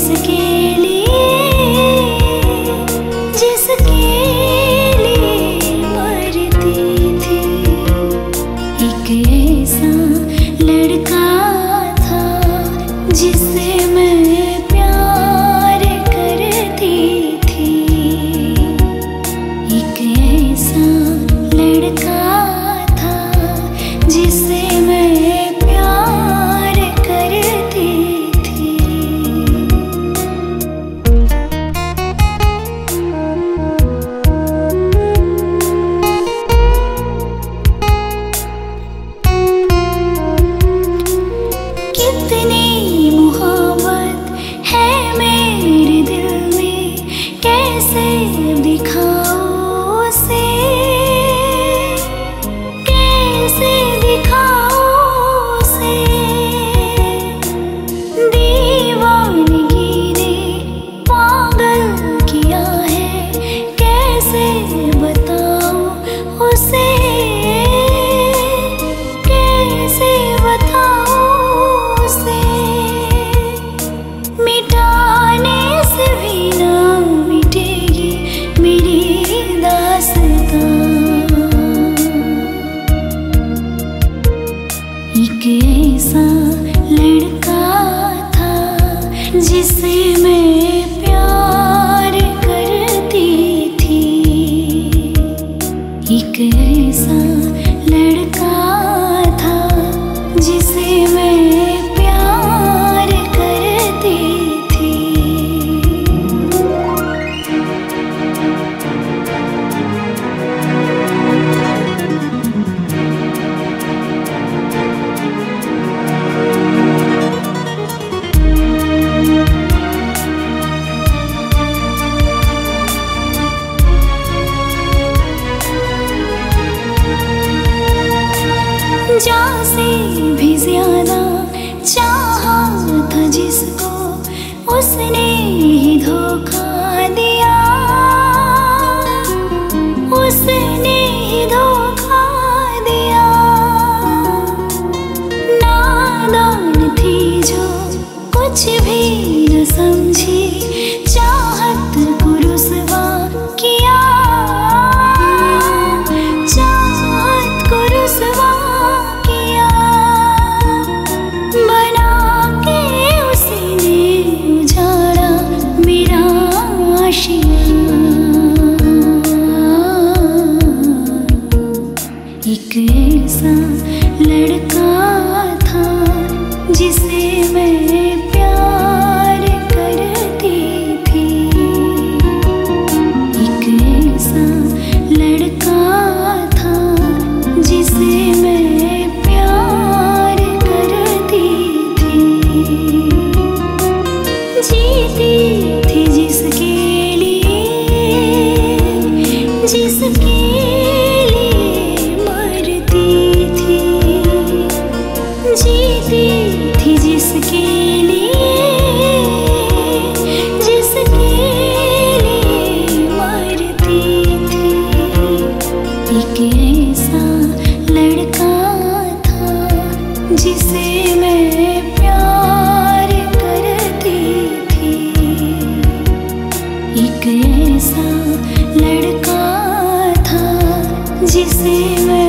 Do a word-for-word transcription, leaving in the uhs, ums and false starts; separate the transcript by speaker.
Speaker 1: जिसके लिए जिसके लिए मरती थी। एक ऐसा लड़का था जिसे मैं प्यार करती थी। एक ऐसा लड़का था जिसे मैं प्यार करती थी। कितनी मोहब्बत है मेरे दिल में, कैसे दिखाऊं उसे, कैसे दिखाऊं उसे। दीवानगी ने पागल किया है, कैसे बताऊं उसे, कैसे बताऊं उसे। मिटाने से भी ना मिटेगी मेरी दास्तां। एक ऐसा लड़का था जिसे मैं प्यार करती थी। एक ऐसा लड़का था जिसे मैं प्यार करती थी। जान से भी ज्यादा चाहा था जिसको, उसने ही धोखा दिया, उसने ही धोखा दिया। नादान थी जो कुछ भी न समझी, चाहत को रुसवा किया, चाहत को रुसवा किया। बना के उसने उजाड़ा मेरा आशियाँ। एक ऐसा लड़का था जिसे मैं प्यार करती थी। एक ऐसा लड़का था जिसे मैं प्यार करती थी। जीती थी जिसके लिए जिसके लिए मरती थी। जीती थी जिसके लिए जिसके लिए मरती थी। एक ऐसा लड़का था जिसे मैं प्यार करती थी। एक ऐसा लड़का था जिसे मैं